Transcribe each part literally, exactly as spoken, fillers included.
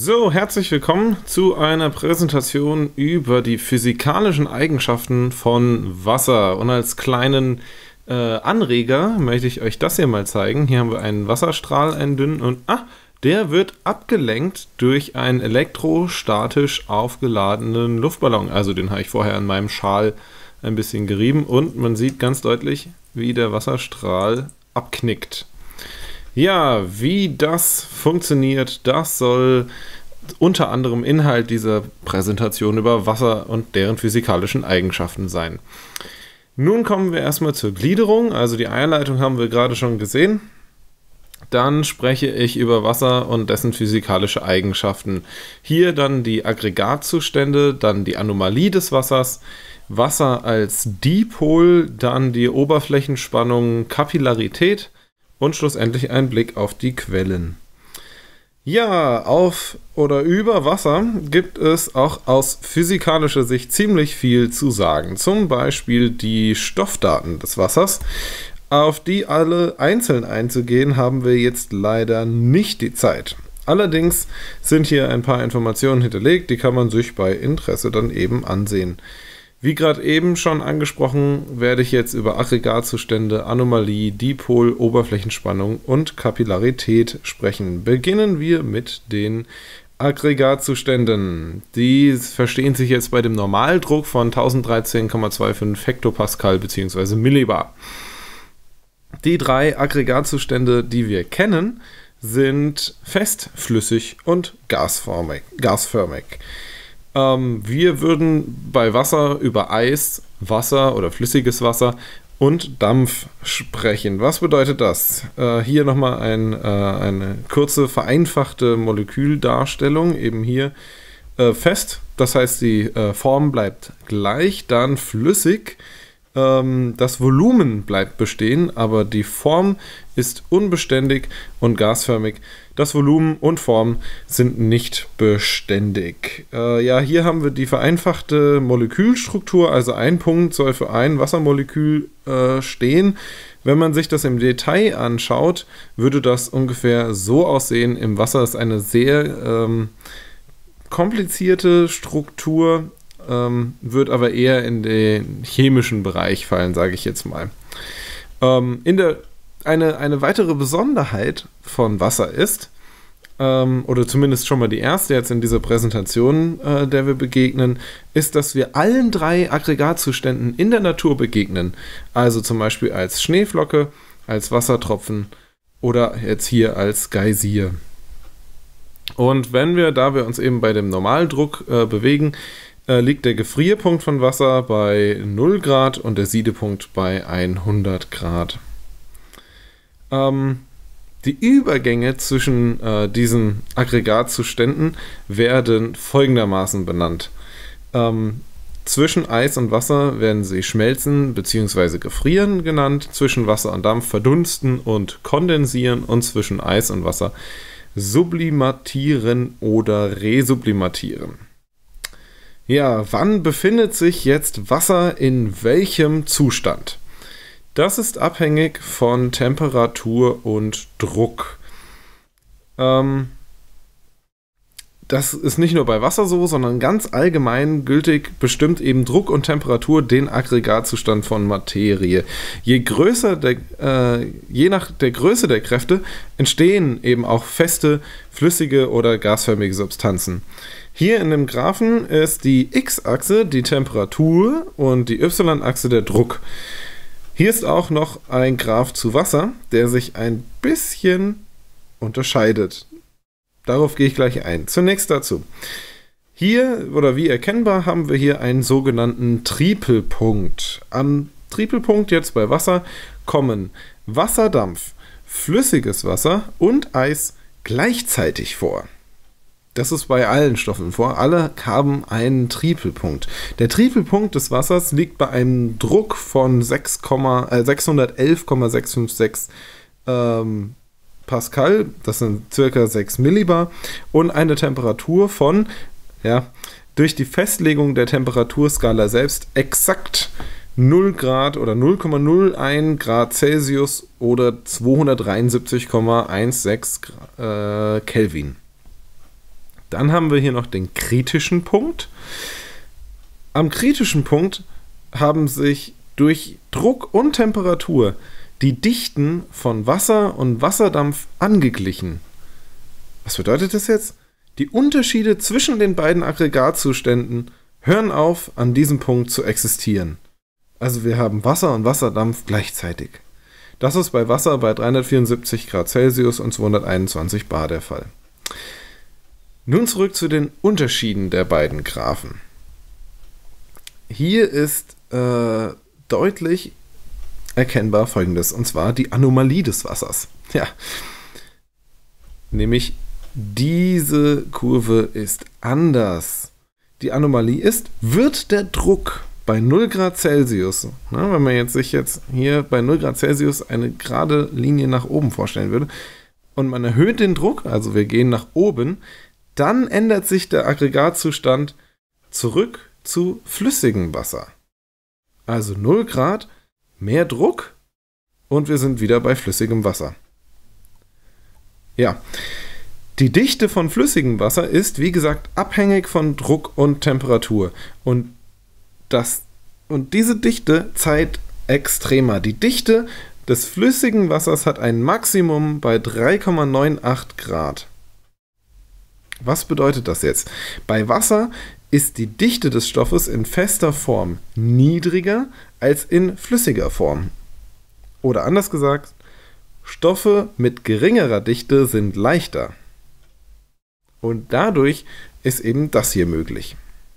So, herzlich willkommen zu einer Präsentation über die physikalischen Eigenschaften von Wasser. Und als kleinen äh, Anreger möchte ich euch das hier mal zeigen. Hier haben wir einen Wasserstrahl, einen dünnen, und ah, der wird abgelenkt durch einen elektrostatisch aufgeladenen Luftballon. Also den habe ich vorher in meinem Schal ein bisschen gerieben und man sieht ganz deutlich, wie der Wasserstrahl abknickt. Ja, wie das funktioniert, das soll unter anderem Inhalt dieser Präsentation über Wasser und deren physikalischen Eigenschaften sein. Nun kommen wir erstmal zur Gliederung, also die Einleitung haben wir gerade schon gesehen. Dann spreche ich über Wasser und dessen physikalische Eigenschaften. Hier dann die Aggregatzustände, dann die Anomalie des Wassers, Wasser als Dipol, dann die Oberflächenspannung, Kapillarität, und schlussendlich ein Blick auf die Quellen. Ja, auf oder über Wasser gibt es auch aus physikalischer Sicht ziemlich viel zu sagen. Zum Beispiel die Stoffdaten des Wassers. Auf die alle einzeln einzugehen, haben wir jetzt leider nicht die Zeit. Allerdings sind hier ein paar Informationen hinterlegt, die kann man sich bei Interesse dann eben ansehen. Wie gerade eben schon angesprochen, werde ich jetzt über Aggregatzustände, Anomalie, Dipol, Oberflächenspannung und Kapillarität sprechen. Beginnen wir mit den Aggregatzuständen. Die verstehen sich jetzt bei dem Normaldruck von tausenddreizehn Komma fünfundzwanzig Hektopascal bzw. Millibar. Die drei Aggregatzustände, die wir kennen, sind fest, flüssig und gasförmig. gasförmig. Ähm, wir würden bei Wasser über Eis, Wasser oder flüssiges Wasser und Dampf sprechen. Was bedeutet das? Äh, hier nochmal ein, äh, eine kurze vereinfachte Moleküldarstellung. Eben hier äh, fest, das heißt die äh, Form bleibt gleich, dann flüssig. Ähm, das Volumen bleibt bestehen, aber die Form ist unbeständig, und gasförmig. Das Volumen und Form sind nicht beständig. Äh, ja, hier haben wir die vereinfachte Molekülstruktur, also ein Punkt soll für ein Wassermolekül äh, stehen. Wenn man sich das im Detail anschaut, würde das ungefähr so aussehen. Im Wasser ist eine sehr ähm, komplizierte Struktur, ähm, wird aber eher in den chemischen Bereich fallen, sage ich jetzt mal. Ähm, in der Eine, eine weitere Besonderheit von Wasser ist, ähm, oder zumindest schon mal die erste jetzt in dieser Präsentation, äh, der wir begegnen, ist, dass wir allen drei Aggregatzuständen in der Natur begegnen. Also zum Beispiel als Schneeflocke, als Wassertropfen oder jetzt hier als Geysir. Und wenn wir, da wir uns eben bei dem Normaldruck äh, bewegen, äh, liegt der Gefrierpunkt von Wasser bei null Grad und der Siedepunkt bei hundert Grad. Die Übergänge zwischen äh, diesen Aggregatzuständen werden folgendermaßen benannt. Ähm, zwischen Eis und Wasser werden sie schmelzen bzw. gefrieren genannt, zwischen Wasser und Dampf verdunsten und kondensieren und zwischen Eis und Wasser sublimatieren oder resublimatieren. Ja, wann befindet sich jetzt Wasser in welchem Zustand? Das ist abhängig von Temperatur und Druck. Ähm, das ist nicht nur bei Wasser so, sondern ganz allgemein gültig bestimmt eben Druck und Temperatur den Aggregatzustand von Materie. Je größer der, äh, je nach der Größe der Kräfte entstehen eben auch feste, flüssige oder gasförmige Substanzen. Hier in dem Graphen ist die X-Achse die Temperatur und die Y-Achse der Druck. Hier ist auch noch ein Graph zu Wasser, der sich ein bisschen unterscheidet. Darauf gehe ich gleich ein. Zunächst dazu. Hier, oder wie erkennbar, haben wir hier einen sogenannten Tripelpunkt. Am Tripelpunkt jetzt bei Wasser kommen Wasserdampf, flüssiges Wasser und Eis gleichzeitig vor. Das ist bei allen Stoffen vor. Alle haben einen Tripelpunkt. Der Tripelpunkt des Wassers liegt bei einem Druck von sechshundertelf Komma sechshundertfünfundsechzig ähm, Pascal, das sind circa sechs Millibar, und eine Temperatur von, ja, durch die Festlegung der Temperaturskala selbst exakt null Grad oder null Komma null eins Grad Celsius oder zweihundertdreiundsiebzig Komma sechzehn äh, Kelvin. Dann haben wir hier noch den kritischen Punkt. Am kritischen Punkt haben sich durch Druck und Temperatur die Dichten von Wasser und Wasserdampf angeglichen. Was bedeutet das jetzt? Die Unterschiede zwischen den beiden Aggregatzuständen hören auf, an diesem Punkt zu existieren. Also wir haben Wasser und Wasserdampf gleichzeitig. Das ist bei Wasser bei dreihundertvierundsiebzig Grad Celsius und zweihunderteinundzwanzig Bar der Fall. Nun zurück zu den Unterschieden der beiden Graphen. Hier ist äh, deutlich erkennbar Folgendes, und zwar die Anomalie des Wassers. Ja, nämlich diese Kurve ist anders. Die Anomalie ist, wird der Druck bei null Grad Celsius, na, wenn man jetzt sich jetzt hier bei null Grad Celsius eine gerade Linie nach oben vorstellen würde, und man erhöht den Druck, also wir gehen nach oben, dann ändert sich der Aggregatzustand zurück zu flüssigem Wasser. Also null Grad, mehr Druck und wir sind wieder bei flüssigem Wasser. Ja, die Dichte von flüssigem Wasser ist, wie gesagt, abhängig von Druck und Temperatur. Und, das, und diese Dichte zeigt extremer. Die Dichte des flüssigen Wassers hat ein Maximum bei drei Komma achtundneunzig Grad. Was bedeutet das jetzt? Bei Wasser ist die Dichte des Stoffes in fester Form niedriger als in flüssiger Form. Oder anders gesagt, Stoffe mit geringerer Dichte sind leichter. Und dadurch ist eben das hier möglich.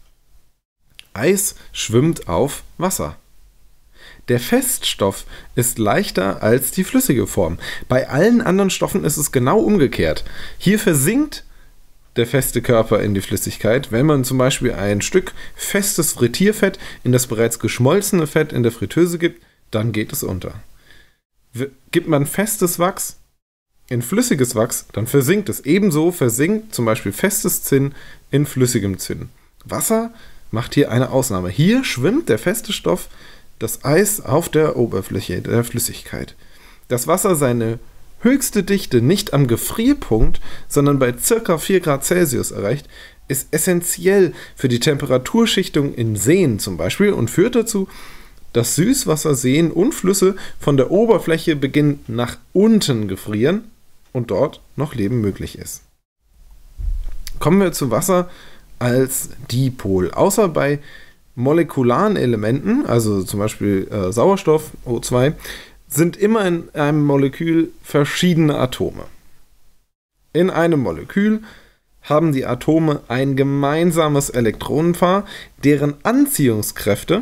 Eis schwimmt auf Wasser. Der Feststoff ist leichter als die flüssige Form. Bei allen anderen Stoffen ist es genau umgekehrt. Hier versinkt der feste Körper in die Flüssigkeit, wenn man zum Beispiel ein Stück festes Frittierfett in das bereits geschmolzene Fett in der Fritteuse gibt, dann geht es unter. Gibt man festes Wachs in flüssiges Wachs, dann versinkt es. Ebenso versinkt zum Beispiel festes Zinn in flüssigem Zinn. Wasser macht hier eine Ausnahme. Hier schwimmt der feste Stoff, das Eis, auf der Oberfläche der Flüssigkeit. Das Wasser seine höchste Dichte nicht am Gefrierpunkt, sondern bei ca. vier Grad Celsius erreicht, ist essentiell für die Temperaturschichtung in Seen zum Beispiel und führt dazu, dass Süßwasserseen und Flüsse von der Oberfläche beginnen nach unten gefrieren und dort noch Leben möglich ist. Kommen wir zu Wasser als Dipol. Außer bei molekularen Elementen, also zum Beispiel äh, Sauerstoff, O zwei, sind immer in einem Molekül verschiedene Atome. In einem Molekül haben die Atome ein gemeinsames Elektronenpaar, deren Anziehungskräfte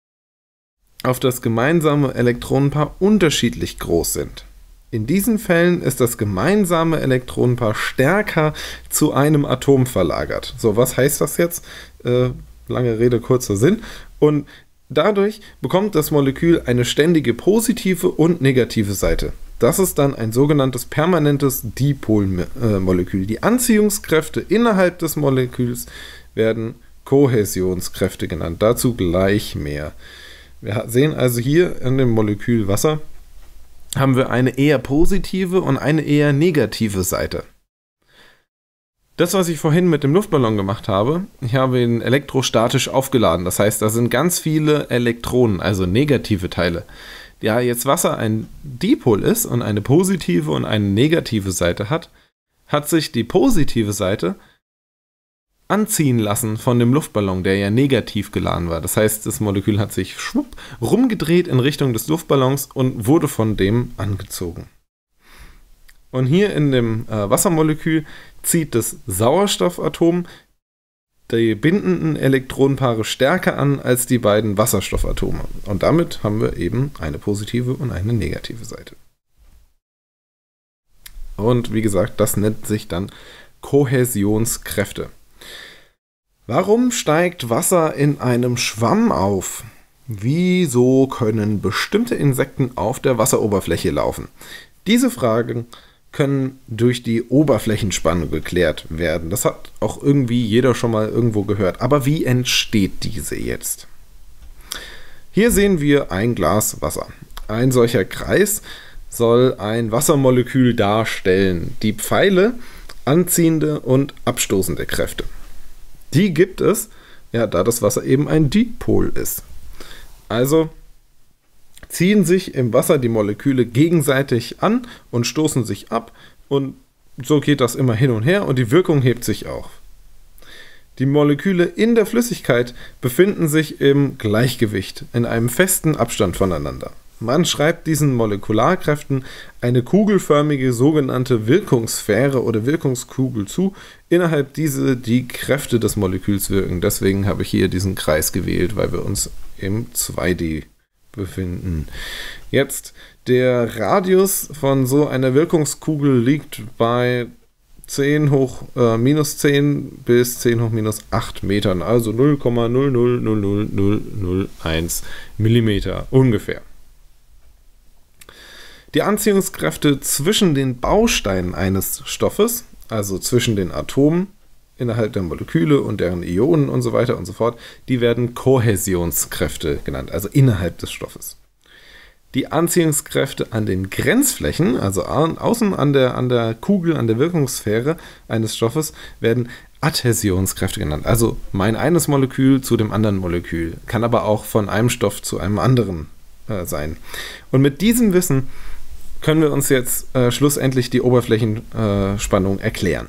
auf das gemeinsame Elektronenpaar unterschiedlich groß sind. In diesen Fällen ist das gemeinsame Elektronenpaar stärker zu einem Atom verlagert. So, was heißt das jetzt? Äh, lange Rede, kurzer Sinn. Und dadurch bekommt das Molekül eine ständige positive und negative Seite. Das ist dann ein sogenanntes permanentes Dipolmolekül. Die Anziehungskräfte innerhalb des Moleküls werden Kohäsionskräfte genannt. Dazu gleich mehr. Wir sehen also hier in dem Molekül Wasser haben wir eine eher positive und eine eher negative Seite. Das, was ich vorhin mit dem Luftballon gemacht habe, ich habe ihn elektrostatisch aufgeladen. Das heißt, da sind ganz viele Elektronen, also negative Teile. Da jetzt Wasser ein Dipol ist und eine positive und eine negative Seite hat, hat sich die positive Seite anziehen lassen von dem Luftballon, der ja negativ geladen war. Das heißt, das Molekül hat sich schwupp rumgedreht in Richtung des Luftballons und wurde von dem angezogen. Und hier in dem äh, Wassermolekül zieht das Sauerstoffatom die bindenden Elektronenpaare stärker an als die beiden Wasserstoffatome. Und damit haben wir eben eine positive und eine negative Seite. Und wie gesagt, das nennt sich dann Kohäsionskräfte. Warum steigt Wasser in einem Schwamm auf? Wieso können bestimmte Insekten auf der Wasseroberfläche laufen? Diese Fragen können durch die Oberflächenspannung geklärt werden. Das hat auch irgendwie jeder schon mal irgendwo gehört. Aber wie entsteht diese jetzt? Hier sehen wir ein Glas Wasser. Ein solcher Kreis soll ein Wassermolekül darstellen. Die Pfeile anziehende und abstoßende Kräfte. Die gibt es, ja, da das Wasser eben ein Dipol ist. Also ziehen sich im Wasser die Moleküle gegenseitig an und stoßen sich ab und so geht das immer hin und her und die Wirkung hebt sich auf. Die Moleküle in der Flüssigkeit befinden sich im Gleichgewicht, in einem festen Abstand voneinander. Man schreibt diesen Molekularkräften eine kugelförmige sogenannte Wirkungssphäre oder Wirkungskugel zu, innerhalb dieser die Kräfte des Moleküls wirken. Deswegen habe ich hier diesen Kreis gewählt, weil wir uns im zwei D befinden. Jetzt, der Radius von so einer Wirkungskugel liegt bei zehn hoch äh, minus zehn bis zehn hoch minus acht Metern, also null Komma null null null null null null eins Millimeter ungefähr. Die Anziehungskräfte zwischen den Bausteinen eines Stoffes, also zwischen den Atomen innerhalb der Moleküle und deren Ionen und so weiter und so fort, die werden Kohäsionskräfte genannt, also innerhalb des Stoffes. Die Anziehungskräfte an den Grenzflächen, also an, außen an der, an der Kugel, an der Wirkungssphäre eines Stoffes, werden Adhäsionskräfte genannt. Also mein eines Molekül zu dem anderen Molekül, kann aber auch von einem Stoff zu einem anderen äh, sein. Und mit diesem Wissen können wir uns jetzt äh, schlussendlich die Oberflächenspannung äh, erklären.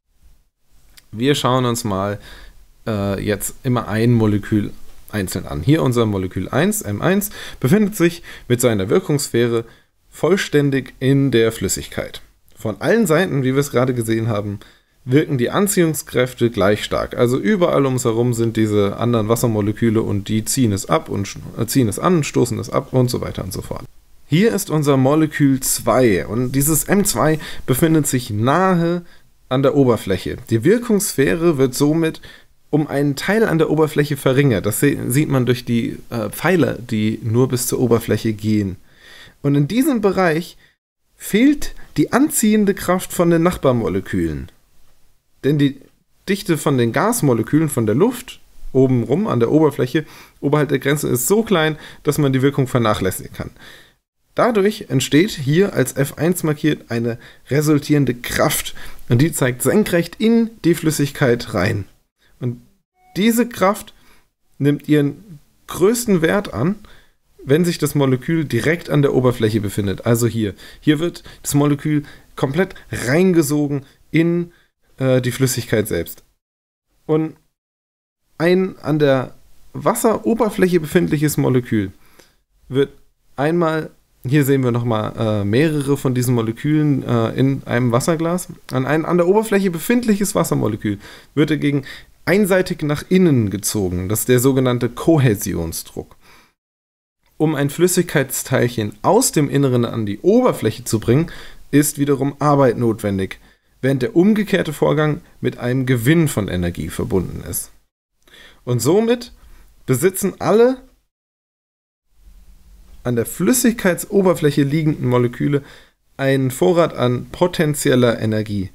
Wir schauen uns mal äh, jetzt immer ein Molekül einzeln an. Hier unser Molekül eins, M eins, befindet sich mit seiner Wirkungssphäre vollständig in der Flüssigkeit. Von allen Seiten, wie wir es gerade gesehen haben, wirken die Anziehungskräfte gleich stark. Also überall ums herum sind diese anderen Wassermoleküle und die ziehen es ab und äh, ziehen es an, stoßen es ab und so weiter und so fort. Hier ist unser Molekül zwei und dieses M zwei befindet sich nahe an der Oberfläche. Die Wirkungssphäre wird somit um einen Teil an der Oberfläche verringert. Das sieht man durch die äh, Pfeiler, die nur bis zur Oberfläche gehen. Und in diesem Bereich fehlt die anziehende Kraft von den Nachbarmolekülen. Denn die Dichte von den Gasmolekülen, von der Luft, obenrum an der Oberfläche, oberhalb der Grenze ist so klein, dass man die Wirkung vernachlässigen kann. Dadurch entsteht hier als F eins markiert eine resultierende Kraft und die zeigt senkrecht in die Flüssigkeit rein. Und diese Kraft nimmt ihren größten Wert an, wenn sich das Molekül direkt an der Oberfläche befindet. Also hier. Hier wird das Molekül komplett reingesogen in äh, die Flüssigkeit selbst. Und ein an der Wasseroberfläche befindliches Molekül wird einmal, hier sehen wir nochmal äh, mehrere von diesen Molekülen äh, in einem Wasserglas, an ein an der Oberfläche befindliches Wassermolekül wird dagegen einseitig nach innen gezogen. Das ist der sogenannte Kohäsionsdruck. Um ein Flüssigkeitsteilchen aus dem Inneren an die Oberfläche zu bringen, ist wiederum Arbeit notwendig, während der umgekehrte Vorgang mit einem Gewinn von Energie verbunden ist. Und somit besitzen alle an der Flüssigkeitsoberfläche liegenden Moleküle einen Vorrat an potenzieller Energie.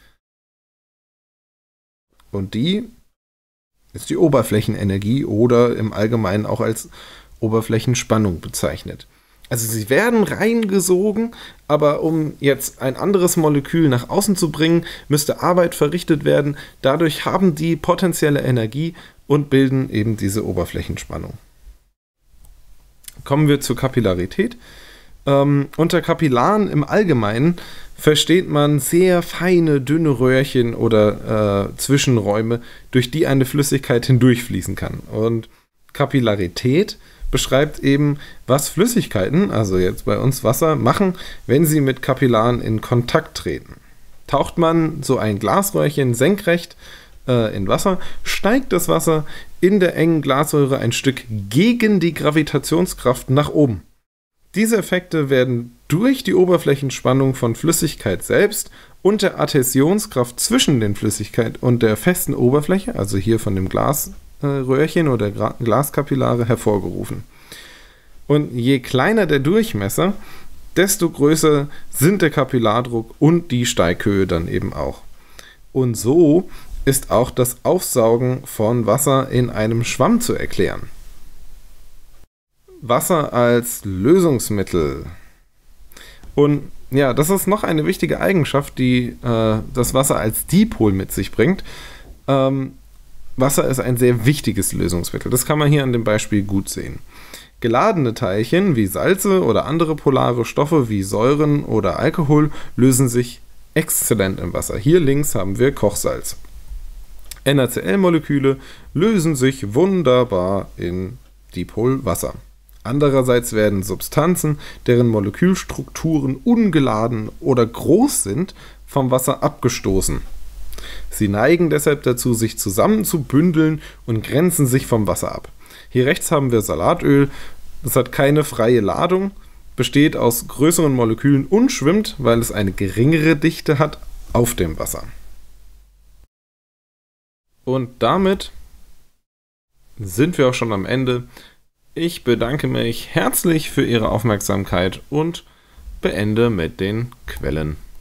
Und die ist die Oberflächenenergie oder im Allgemeinen auch als Oberflächenspannung bezeichnet. Also sie werden reingesogen, aber um jetzt ein anderes Molekül nach außen zu bringen, müsste Arbeit verrichtet werden. Dadurch haben die potenzielle Energie und bilden eben diese Oberflächenspannung. Kommen wir zur Kapillarität. Ähm, unter Kapillaren im Allgemeinen versteht man sehr feine, dünne Röhrchen oder äh, Zwischenräume, durch die eine Flüssigkeit hindurchfließen kann. Und Kapillarität beschreibt eben, was Flüssigkeiten, also jetzt bei uns Wasser, machen, wenn sie mit Kapillaren in Kontakt treten. Taucht man so ein Glasröhrchen senkrecht äh, in Wasser, steigt das Wasser in der engen Glasröhre ein Stück gegen die Gravitationskraft nach oben. Diese Effekte werden durch die Oberflächenspannung von Flüssigkeit selbst und der Adhäsionskraft zwischen den Flüssigkeit und der festen Oberfläche, also hier von dem Glasröhrchen oder Gra- Glaskapillare, hervorgerufen. Und je kleiner der Durchmesser, desto größer sind der Kapillardruck und die Steighöhe dann eben auch. Und so ist auch das Aufsaugen von Wasser in einem Schwamm zu erklären. Wasser als Lösungsmittel. Und Ja, das ist noch eine wichtige Eigenschaft, die äh, das Wasser als Dipol mit sich bringt. Ähm, Wasser ist ein sehr wichtiges Lösungsmittel. Das kann man hier an dem Beispiel gut sehen. Geladene Teilchen wie Salze oder andere polare Stoffe wie Säuren oder Alkohol lösen sich exzellent im Wasser. Hier links haben wir Kochsalz. NaCl-Moleküle lösen sich wunderbar in Dipolwasser. Andererseits werden Substanzen, deren Molekülstrukturen ungeladen oder groß sind, vom Wasser abgestoßen. Sie neigen deshalb dazu, sich zusammenzubündeln und grenzen sich vom Wasser ab. Hier rechts haben wir Salatöl. Das hat keine freie Ladung, besteht aus größeren Molekülen und schwimmt, weil es eine geringere Dichte hat, auf dem Wasser. Und damit sind wir auch schon am Ende. Ich bedanke mich herzlich für Ihre Aufmerksamkeit und beende mit den Quellen.